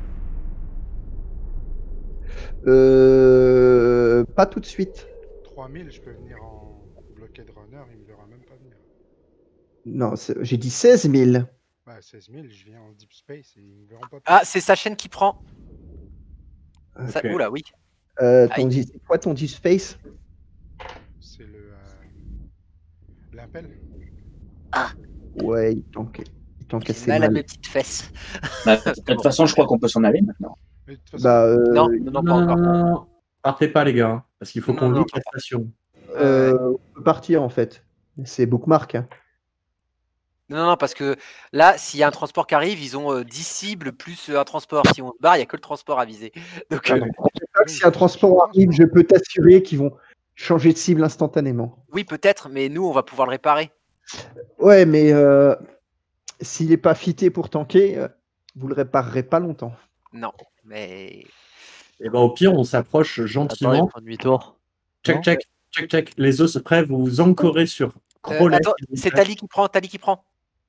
pas Pas tout de suite. 3000, je peux venir en blockade runner, il me verra même pas venir. Non, j'ai dit 16 000. Bah 16 000, je viens en deep space et ils me verront pas. Ah, c'est sa chaîne qui prend. Ça... Ok. Oula, oui. C'est quoi ton dispace? C'est le l'impel. Ouais, il tank J'ai assez mal à mal. mes petites fesses. Bah, de toute façon, je crois qu'on peut s'en aller maintenant. Mais de toute façon, Bah, Non, pas encore. Non. Partez pas, les gars, hein, parce qu'il faut Non, qu'on non, loot la station. on peut partir en fait. C'est bookmark. Hein. Non, parce que là, s'il y a un transport qui arrive, ils ont 10 cibles plus un transport. Si on se barre, il n'y a que le transport à viser. Donc, Si un transport arrive, je peux t'assurer qu'ils vont changer de cible instantanément. oui, peut-être, mais nous, on va pouvoir le réparer. Ouais, mais s'il n'est pas fité pour tanker, vous le réparerez pas longtemps. Non, mais... Et ben au pire, on s'approche Attends, il gentiment. prend demi-tour. Check, Non check, check, check. Les os prêts, vous vous ancorez sur Crowley. attends, s'il vous c'est plaît. Tali qui prend, Tali qui prend.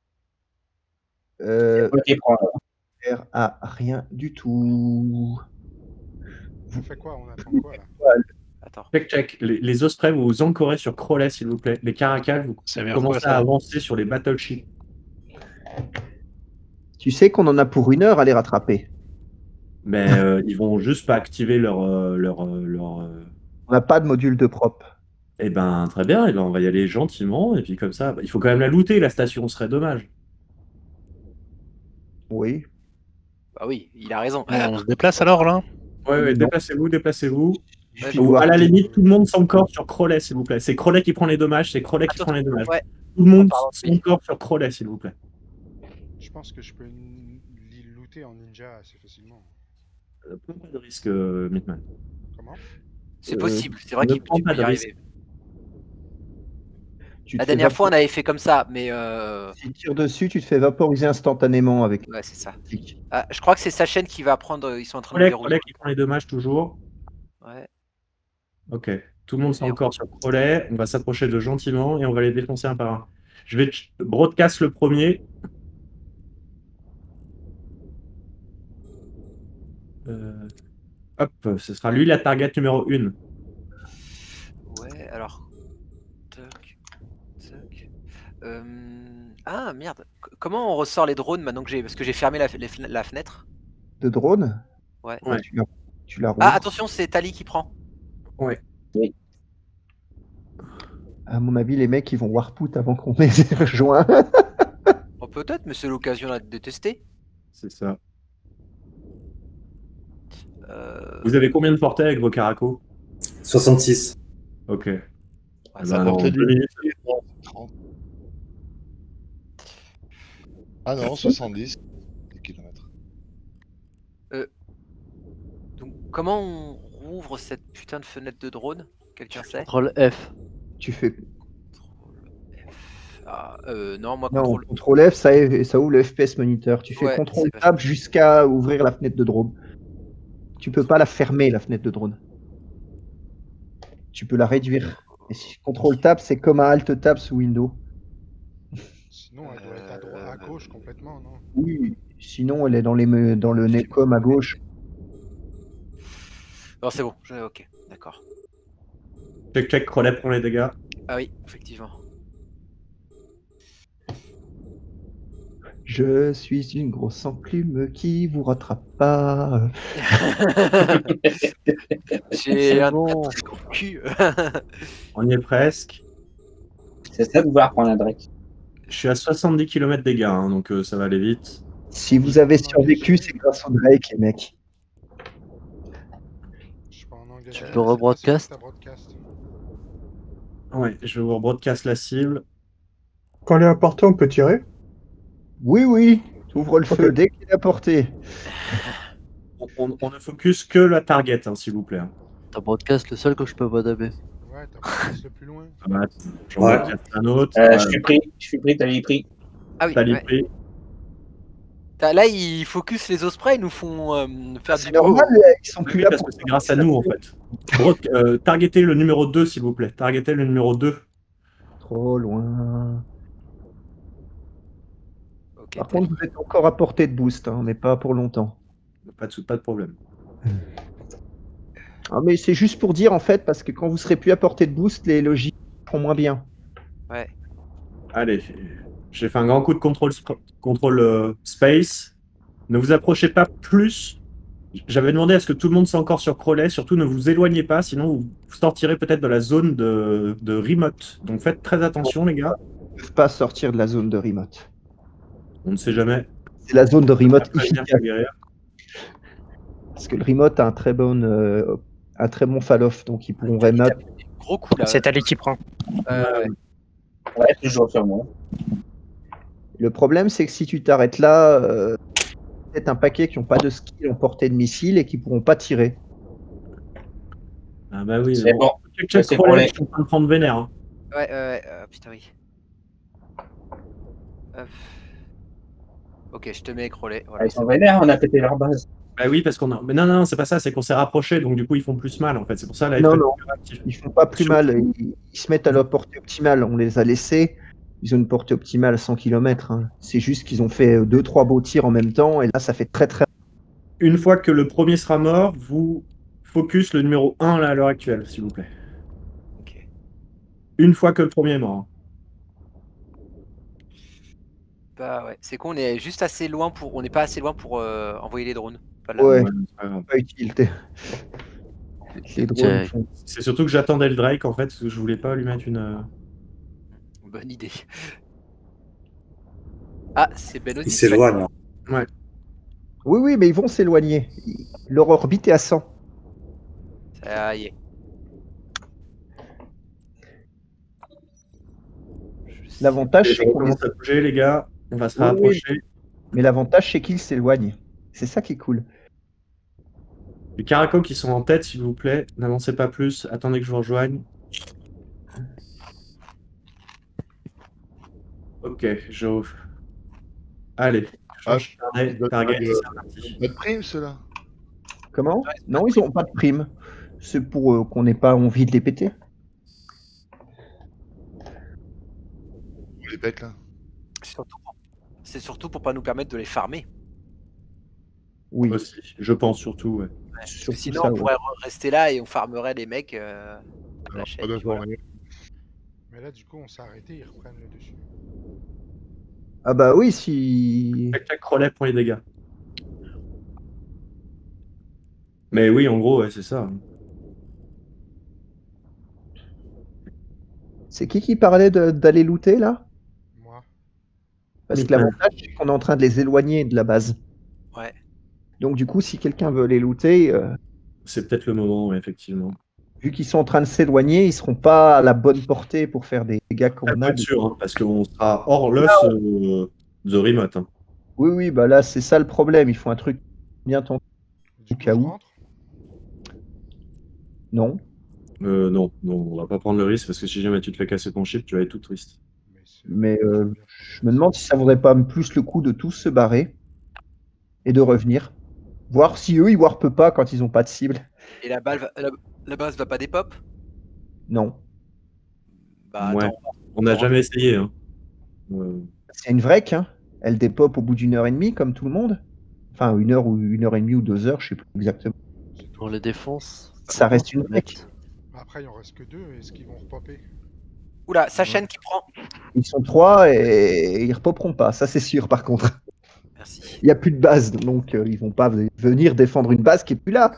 Ok, prends. Sert à rien du tout. on fait quoi? On attend quoi là? Attends. Check, check. Les os prêts, vous vous ancorez sur Crowley, s'il vous plaît. Les caracals, vous Ça veut dire quoi, commencez ça à avancer sur les battleships. Tu sais qu'on en a pour 1 heure à les rattraper. Mais ils vont juste pas activer leur. On n'a pas de module de prop. Eh ben, très bien, et ben, on va y aller gentiment, et puis comme ça, il faut quand même la looter, la station, ce serait dommage. Oui. Bah oui, il a raison. On se déplace alors là? Ouais, Non. déplacez-vous, déplacez-vous. Il suffit Ouais, de Ou voir à la qui- limite, tout le monde s'encore sur Crowley, s'il vous plaît. C'est Crowley qui prend les dommages, c'est Crowley qui Attends, prend les dommages. ouais. Tout le monde Pardon, oui. s'encore sur Crowley, s'il vous plaît. Je pense que je peux looter en ninja assez facilement. Pas de risque, Mitman. Comment? C'est possible, c'est vrai ne qu'il prends pas peut y de arriver. tu La te fais dernière fois, on avait fait comme ça, mais... Si tu tires dessus, tu te fais vaporiser instantanément avec. Ouais, c'est ça. Ah, je crois que c'est sa chaîne qui va prendre... Ils sont en train de Crowley, verrouiller. Crowley qui prend les dommages toujours. Ouais. Ok. Tout le monde s'encore sur Crowley. On va s'approcher de gentiment et on va les défoncer un par un. Je vais broadcast le premier. Hop, ce sera lui la target numéro 1. Ouais, alors... Toc, toc. Ah, merde. Comment on ressort les drones maintenant que j'ai... Parce que j'ai fermé la fenêtre. De drone. Ouais. Ouais. Tu la Ah, rouvres. attention, c'est Tali qui prend. Ouais. À mon avis, les mecs, ils vont warpout avant qu'on les ait rejoints. Oh, peut-être, mais c'est l'occasion là, de tester. C'est ça. Vous avez combien de portées avec vos caracos? 66. Ok. Ouais, Eh ça ben, va. en 2 minutes, 30. Ah non, 70 km. Donc, comment on rouvre cette putain de fenêtre de drone? Quelqu'un sait? Contrôle F. Tu fais. Non, moi, Non, contrôle. CTRL F, ça ouvre le FPS moniteur. Tu fais Ouais, CTRL c'est Tab jusqu'à ouvrir la fenêtre de drone. Tu peux pas la fermer, la fenêtre de drone. Tu peux la réduire. Et si CTRL Tab, c'est comme un Alt Tab sous Windows. Sinon, elle doit être à gauche complètement, non? Oui, sinon elle est dans le Netcom à gauche. Non, c'est bon. Ok, d'accord. Check, relais pour les dégâts. Ah oui, effectivement. Je suis une grosse enclume qui vous rattrape pas. J'ai un bon. cul. On y est presque. C'est ça de vouloir prendre un Drake. Je suis à 70 km des gars, hein, donc ça va aller vite. Si vous avez survécu, c'est grâce au Drake, les mecs. Je suis pas en engagé. Tu peux rebroadcast? Ouais, je vais vous rebroadcast la cible. Quand elle est à portée, on peut tirer? Oui. Tu ouvres le feu dès qu'il est à portée. On ne focus que la target, hein, s'il vous plaît. T'as broadcast le seul que je peux pas daber. Ouais, t'as pas le plus loin. Ah bah, j'en broadcast un autre. Je suis pris, t'as les prix. Ah oui, T'as ouais. pris. Là, ils focus les ospreys, ils nous font faire C'est du normal, ils sont Oui, plus là parce pour que c'est grâce à nous, en fait. Targetez le numéro 2, s'il vous plaît. Targetez le numéro 2. Trop loin. Ok, Par contre, vous êtes encore à portée de boost, hein, mais pas pour longtemps. Pas de problème. Ah, mais c'est juste pour dire, en fait, parce que quand vous serez plus à portée de boost, les logiques feront moins bien. Ouais. Allez, j'ai fait un grand coup de contrôle space. Ne vous approchez pas plus. J'avais demandé à ce que tout le monde soit encore sur Crowley. Surtout, ne vous éloignez pas, sinon vous sortirez peut-être de la zone de remote. Donc faites très attention, les gars. Ils ne peuvent pas sortir de la zone de remote. On ne sait jamais. C'est la zone de remote Très bien, efficace. guerrière. Parce que le remote a un très bon fall-off, donc ils pourront remote. Gros coup là. C'est Ali qui prend. Ouais, toujours sur moi. Le problème, c'est que si tu t'arrêtes là, peut-être un paquet qui n'ont pas de skill en portée de missile et qui pourront pas tirer. Ah bah oui. C'est bon. Check c'est Crowley, pour les- je suis en train de prendre vénère. Hein. Ouais, putain, oui. Ok, je te mets écrolé. Voilà, Ils sont vénères, on a pété leur base. Bah oui, parce qu'on a. Mais non, c'est pas ça, c'est qu'on s'est rapproché, donc du coup ils font plus mal en fait. C'est pour ça là. Non, il non. faut être actif. Ils font pas plus mal. Ils se mettent à leur portée optimale. On les a laissés. Ils ont une portée optimale à 100 km. Hein. C'est juste qu'ils ont fait 2-3 beaux tirs en même temps. Et là, ça fait très très. Une fois que le premier sera mort, vous focus le numéro 1 là à l'heure actuelle, s'il vous plaît. Ok. Une fois que le premier est mort. Bah ouais, c'est qu'on est juste assez loin pour. On n'est pas assez loin pour envoyer les drones. Pas là. Ouais, c'est pas grave. pas utile. Les drones Tiens. font- C'est surtout que j'attendais le Drake en fait, parce que je voulais pas lui mettre une. Bonne idée. Ah, c'est Ben Il s'éloigne. Ouais. Oui, mais ils vont s'éloigner. Leur orbite est à 100. Ça y est. L'avantage, Et c'est on qu'on commence à bouger les gars, on va se Oui, rapprocher. Mais l'avantage, c'est qu'ils s'éloignent. C'est ça qui est cool. Les caracos qui sont en tête, s'il vous plaît, n'avancez pas plus, attendez que je vous rejoigne. Ok, j'ouvre. Allez, change target, c'est parti. Pas de prime, ceux-là. Comment? Non, ils n'ont pas de prime. C'est pour qu'on n'ait pas envie de les péter. Les bêtes, là. C'est surtout pour pas nous permettre de les farmer. Oui. Aussi, je pense surtout, ouais. Parce que Surtout sinon, ça, on ouais. pourrait rester là et on farmerait les mecs à la Alors, chaîne. pas tu vois. d'accord. Mais là, du coup, on s'est arrêté, ils reprennent le dessus. Ah bah oui, si... Tac, relais pour les dégâts. Mais oui, en gros, ouais, c'est ça. C'est qui parlait d'aller looter, là? Moi. Parce que Michael. l'avantage, c'est qu'on est en train de les éloigner de la base. Ouais. Donc du coup, si quelqu'un veut les looter, C'est peut-être le moment, ouais, effectivement. vu qu'ils sont en train de s'éloigner, ils seront pas à la bonne portée pour faire des dégâts Faut être convenables. sûr, hein, parce qu'on sera hors l'œuf de remote. Hein. Oui, bah là, c'est ça le problème. Il faut un truc bien tendu. Du Au coup, cas je où. rentre. Non. Non, on va pas prendre le risque, parce que si jamais tu te fais casser ton chip, tu vas être tout triste. Mais Mais je me demande si ça vaudrait pas plus le coup de tous se barrer et de revenir. Voir si eux, ils warpent pas quand ils ont pas de cible. Et la base va pas des pop? Non. Bah Ouais. attends. On n'a jamais essayé. Hein. C'est une vraie hein. Elle dépop au bout d'1h30 comme tout le monde. Enfin, 1h ou 1h30 ou 2h, je sais plus exactement. On les défonce. Ça reste une vraie. Après, il en reste que 2. Est-ce qu'ils vont repopper? Oula, sa chaîne qui prend. Ils sont 3 et ils repopperont pas, ça c'est sûr par contre. Merci. Il n'y a plus de base, donc ils vont pas venir défendre une base qui est plus là.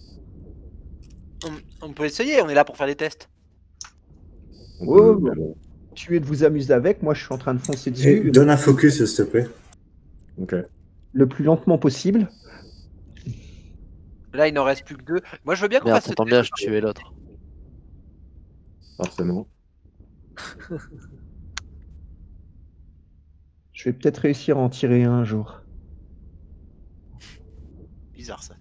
On peut essayer, on est là pour faire des tests. Oh, tuez de vous amuser avec, moi je suis en train de foncer dessus. Donne un focus, s'il te plaît. Ok. Le plus lentement possible. Là, il n'en reste plus que 2. Moi, je veux bien qu'on Merde, fasse ça tombe bien, je tuais l'autre. Forcément. Je vais peut-être réussir à en tirer un jour. Bizarre ça.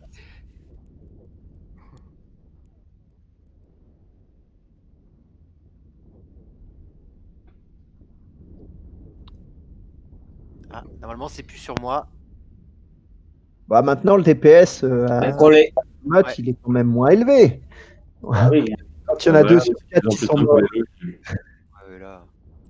Ah, normalement, c'est plus sur moi. Bah maintenant le DPS Collé. Match, Ouais. il est quand même moins élevé. Ah oui. Quand il y en a Ouais, 2 sur 4 qui c'est sont un peu morts. élevé. Ouais, là.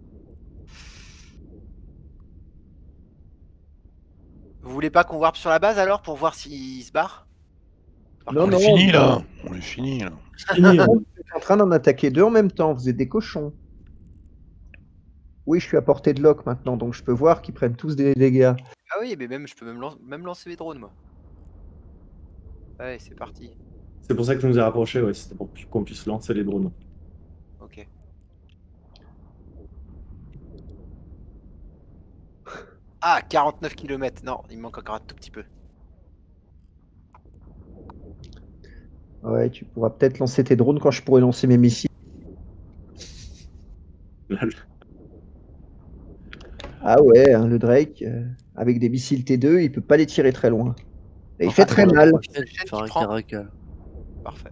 Vous voulez pas qu'on warp sur la base alors pour voir s'ils se barrent? Non, On non, est fini là. On est fini là. Fini, hein. Vous êtes en train d'en attaquer 2 en même temps, vous êtes des cochons. Oui, je suis à portée de lock maintenant, donc je peux voir qu'ils prennent tous des dégâts. Ah oui, mais même je peux même lancer mes drones moi. Ouais, c'est parti. C'est pour ça que je nous ai rapprochés, ouais, c'était pour qu'on puisse lancer les drones. Ok. Ah, 49 km. Non, il me manque encore un tout petit peu. Ouais, tu pourras peut-être lancer tes drones quand je pourrai lancer mes missiles. Ah ouais, hein, le Drake, avec des missiles T2, il peut pas les tirer très loin. Et il fait très mal. Je vais faire un caracal. Parfait.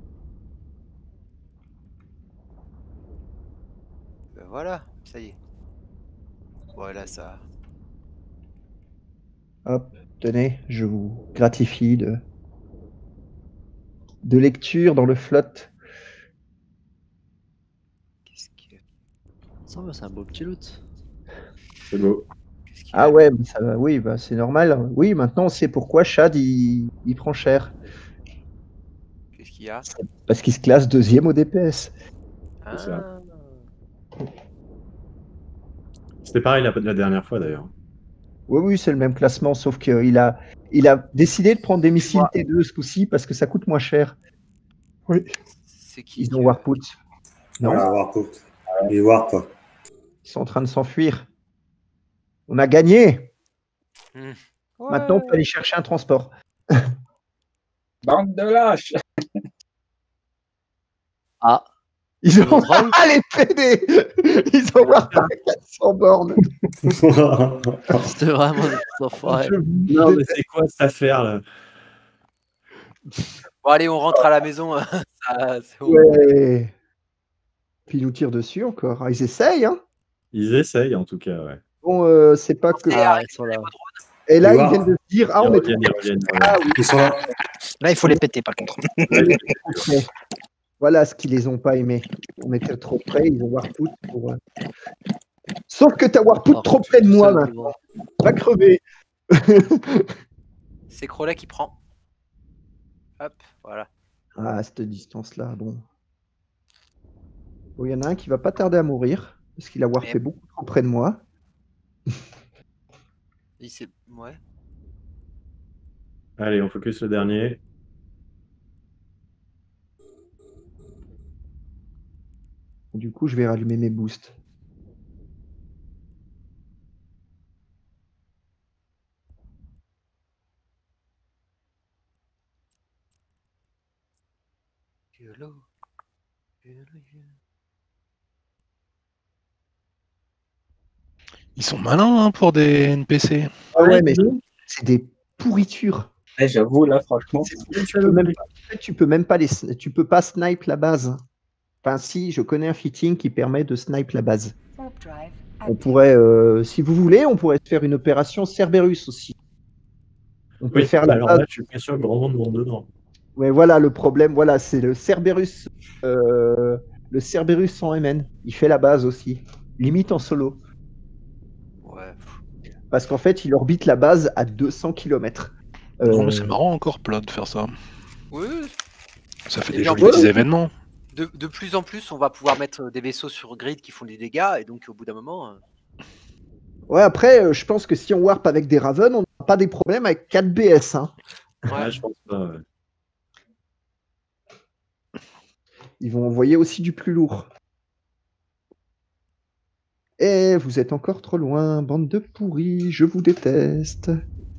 Ben voilà, ça y est. Voilà ça. Hop, tenez, je vous gratifie de lecture dans le flotte. Qu'est-ce qu'il y a? Ça va, c'est un beau petit loot. C'est beau. Qu'est-ce qu'il y a? Ah ouais, mais ça va, oui, bah, c'est normal. Oui, maintenant on sait pourquoi Chad il prend cher. Qu'est-ce qu'il y a? Parce qu'il se classe 2e au DPS. Ah. ça. C'était pareil la dernière fois d'ailleurs. Oui, oui, c'est le même classement, sauf qu'il a décidé de prendre des missiles T2 ce coup-ci parce que ça coûte moins cher. Oui. C'est qui? Ils ont Warput. Non, Voilà, Warput. Il warp. ils sont en train de s'enfuir. On a gagné. Ouais. Maintenant, on peut aller chercher un transport. Bande de lâches. Ah, Ils ont Drive. ah, les PD. Ils ont Warput à 400 bornes. c'était vraiment des petits enfoirés. Non, mais c'est quoi cette affaire là? Bon allez, on rentre à la maison. Ça, c'est bon. Ouais. Puis ils nous tirent dessus encore. Ils essayent, hein. Ils essayent en tout cas, ouais. Bon, c'est pas que. Ah, ils sont là. Et là, Ils ils warpent. viennent de se dire, ah, Ils on est reviennent, ils reviennent, ils Ah oui, Ils sont là. Là, il faut les péter par contre. mais voilà ce qu'ils les ont pas aimés. On était trop près, ils ont Warput pour. Sauf que t'as Warput Ah, trop près de tout moi seul maintenant. devant. Va crever. C'est Crowley qui prend. Hop, voilà. Ah, à cette distance-là, bon. Bon, il y en a un qui va pas tarder à mourir parce qu'il a warpé Mais- beaucoup trop près de moi. Ouais. Allez, on focus le dernier. Du coup, je vais rallumer mes boosts. Ils sont malins hein, pour des NPC. Ah ouais, mais c'est des pourritures. Ouais, j'avoue, là, franchement. Tu peux même pas tu peux pas snipe la base. Enfin, si, je connais un fitting qui permet de snipe la base. Warp drive On pourrait, si vous voulez, on pourrait faire une opération Cerberus aussi. On peut Oui, faire la alors base. là, je suis bien sûr que grand monde monte dedans. Ouais, voilà le problème. Voilà, c'est le Cerberus sans MN. Il fait la base aussi, limite en solo. Ouais. Parce qu'en fait, il orbite la base à 200 km. Non, mais c'est marrant encore, Plat, de faire ça. Oui. Ça fait Et des bien, jolis ouais, petits ouais. événements. De plus en plus, on va pouvoir mettre des vaisseaux sur grid qui font des dégâts, et donc au bout d'un moment. Ouais, après, je pense que si on warp avec des Raven, on n'aura pas des problèmes avec 4 BS. Hein. Ouais, je pense pas. Ouais. Ils vont envoyer aussi du plus lourd. Et vous êtes encore trop loin, bande de pourris, je vous déteste.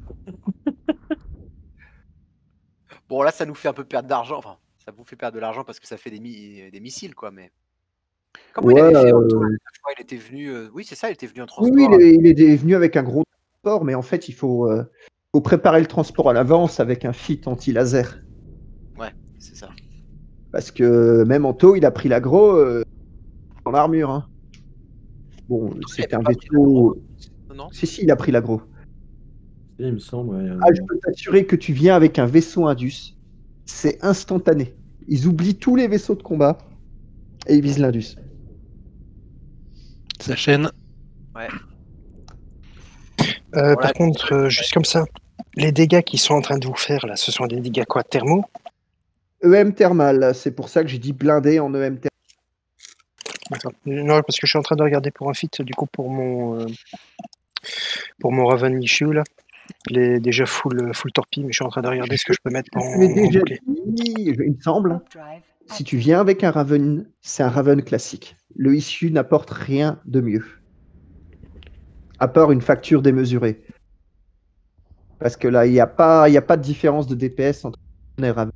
Bon, là, ça nous fait un peu perdre d'argent. Enfin, ça vous fait perdre de l'argent parce que ça fait des missiles, quoi. Mais comment il Ouais, avait fait Anto je crois qu'il était venu. Oui, c'est ça, il était venu en Oui, transport. il est venu avec un gros transport, mais en fait, il faut préparer le transport à l'avance avec un fit anti-laser. Ouais, c'est ça. Parce que même Anto, il a pris l'agro dans l'armure. Hein. Bon, c'était un vaisseau. Non. Si, il a pris l'agro. Il me semble. Ouais, Ah, je peux t'assurer que tu viens avec un vaisseau Indus. C'est instantané. Ils oublient tous les vaisseaux de combat et ils visent l'Indus. Ça chaîne. Ouais. Par contre, juste comme ça, les dégâts qu'ils sont en train de vous faire là, ce sont des dégâts quoi, thermaux? EM thermal, c'est pour ça que j'ai dit blindé en EM thermal. D'accord. Non, parce que je suis en train de regarder pour un fit, du coup, pour mon Raven Michu, là. Il est déjà full torpille, mais je suis en train de regarder ce que je peux mettre en Je l'ai déjà bouclier. dit, il me semble. Si tu viens avec un Raven, c'est un Raven classique. Le issue n'apporte rien de mieux. À part une facture démesurée. Parce que là, il n'y a pas de différence de DPS entre Raven et Raven.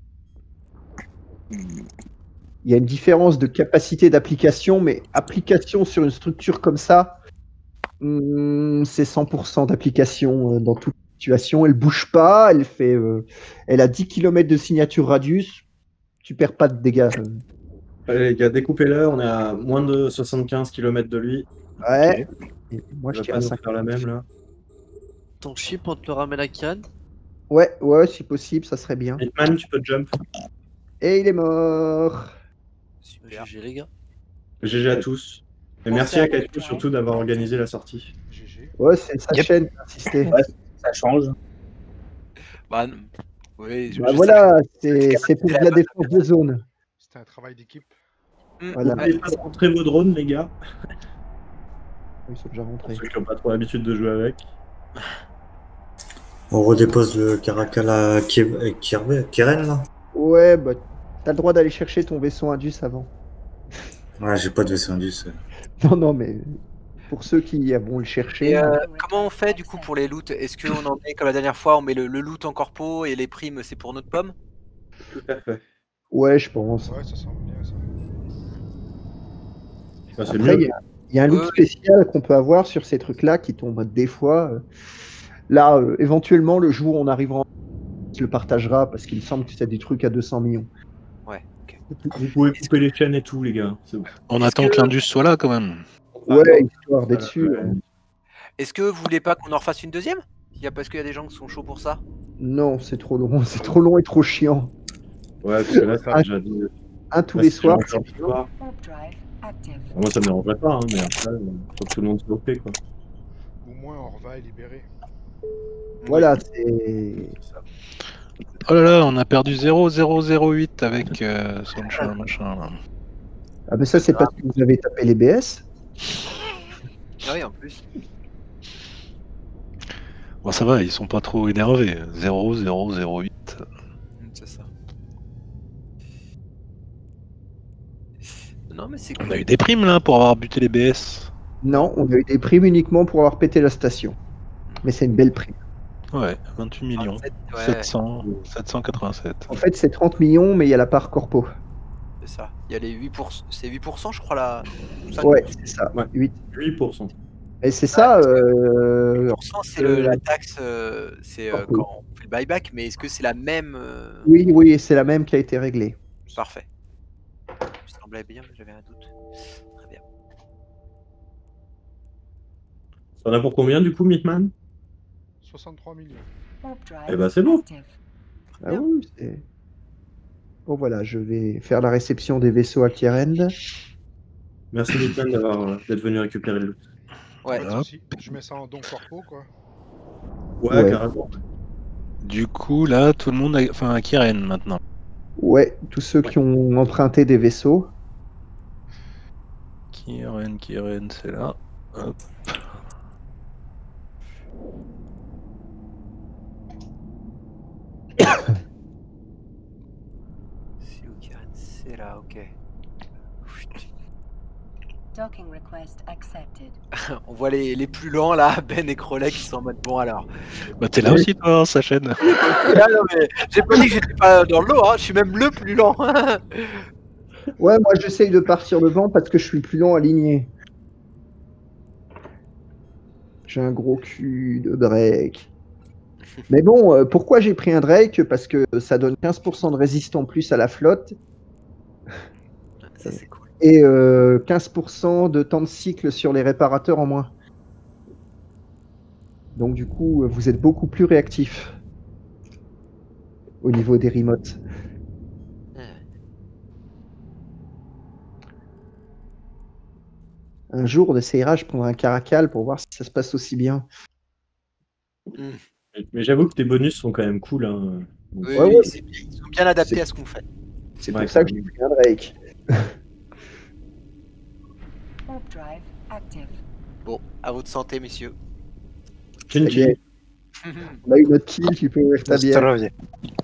Il y a une différence de capacité d'application, mais application sur une structure comme ça, c'est 100% d'application dans toute situation. Elle bouge pas, elle a 10 km de signature radius, tu perds pas de dégâts. Allez, les gars, découpez-le. On est à moins de 75 km de lui. Ouais. Ok. Et moi, je Il va tire pas à nous 5. faire la même là. Ton chip, on te le ramène à Kian. Ouais, si possible, ça serait bien. Hitman, tu peux jump. Et il est mort. GG les gars. GG à tous. Et merci à Kaito surtout d'avoir organisé la sortie. Ouais, c'est sa chaîne qui a insisté. Ouais, ça change. Bah, oui, Bah voilà, c'est pour de la défense de zone. C'était un travail d'équipe. Voilà. N'oubliez pas de rentrer vos drones, les gars. Ils sont déjà rentrés. Pour ceux qui n'ont pas trop l'habitude de jouer avec. On redépose le Caracalla Keren là. Ouais, bah t'as le droit d'aller chercher ton vaisseau Indus avant. Ouais, j'ai pas de vaisseau Indus. Non, mais pour ceux qui vont le chercher. Et comment on fait du coup pour les loots? Est-ce qu'on en met comme la dernière fois, on met le loot en corpo et les primes c'est pour notre pomme? Tout à fait. Ouais, je pense. Ouais, ça semble bien ça. Bah, c'est Après, mieux. il y a un loot spécial qu'on peut avoir sur ces trucs-là qui tombent des fois. Là, éventuellement, le jour où on arrivera, on le partagera parce qu'il me semble que c'est des trucs à 200 millions. Ouais, ok. Vous pouvez couper les chaînes et tout, les gars. C'est bon. On attend que l'Indus soit là quand même. Ouais, histoire d'être sûr. Est-ce que vous voulez pas qu'on en refasse une deuxième? Parce qu'il y a des gens qui sont chauds pour ça. Non, c'est trop long. C'est trop long et trop chiant. Ouais, parce que là, ça a déjà dit. Un tous les soirs. c'est bien. Warp drive active. Moi, ça me dérangerait pas, hein, mais après, faut que tout le monde soit OP, quoi. Au moins, Orva est libéré. Voilà, c'est. Oh là là, on a perdu 0,008 avec Sunshine, machin là. Ah, mais ça, c'est parce que vous avez tapé les BS. Ah oui, en plus. Bon, ça va, ils sont pas trop énervés. 0,008. C'est ça. Non, mais c'est On cool. a eu des primes là pour avoir buté les BS. Non, on a eu des primes uniquement pour avoir pété la station. Mais c'est une belle prime. Ouais, 28 millions. 787. En fait, c'est 30 millions, mais il y a la part corpo. C'est ça. Il y a les 8%. C'est 8%, je crois, là. Ouais, c'est ça. Ouais. 8%. Et c'est ça. 8%, c'est la taxe, c'est quand on fait le buyback, mais est-ce que c'est la même Oui, c'est la même qui a été réglée. Parfait. Ça me semblait bien, mais j'avais un doute. Très bien. T'en as pour combien du coup, Mitman? 63 millions. Warp drive Eh ben c'est bon. active. Ah oui, c'est... Bon voilà, je vais faire la réception des vaisseaux à Kierend. Merci Mitman d'être venu récupérer le loot. Ouais. Pas de Hop. soucis. Je mets ça en don corpo, quoi. Ouais, Ouais. carrément. Du coup, là, tout le monde a... Enfin, à Kiren maintenant. Ouais, tous ceux qui ont emprunté des vaisseaux. Kiren, c'est là. Hop. C'est où Karen? C'est là, ok. Chut. Docking request accepted. On voit les plus lents là, Ben et Crowley qui sont en mode bon alors. Bah, t'es là aussi, toi, hein, sa chaîne. Ah, non, mais j'ai pas dit que j'étais pas dans le lot, hein. Je suis même le plus lent. Ouais, moi j'essaye de partir devant parce que je suis le plus long aligné. J'ai un gros cul de Drake. Mais bon, pourquoi j'ai pris un Drake? Parce que ça donne 15% de résistance en plus à la flotte Ça c'est cool. et 15% de temps de cycle sur les réparateurs en moins. Donc du coup, vous êtes beaucoup plus réactif au niveau des remotes. Un jour, on essayera, je prendrai un Caracal pour voir si ça se passe aussi bien. Mais j'avoue que tes bonus sont quand même cool. Hein. Oui, Ouais, oui, ouais. ils sont bien adaptés C'est- à ce qu'on fait. C'est Ouais, pour ça que j'ai pris un Drake. Warp drive active. Bon, à votre santé, messieurs. Chin Ça y est, on a eu notre kill, tu peux ouvrir ta bière. Zdrowie.